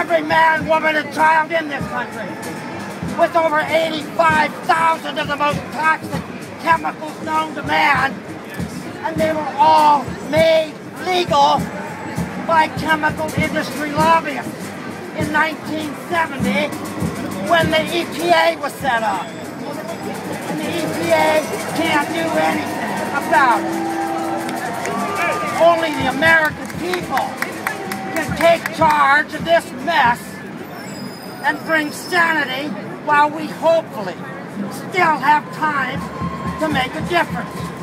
every man, woman, and child in this country, with over 85,000 of the most toxic chemicals known to man, and they were all made legal by chemical industry lobbyists in 1970 when the EPA was set up. And the EPA can't do anything about it. Only the American people can take charge of this mess and bring sanity while we hopefully still have time to make a difference.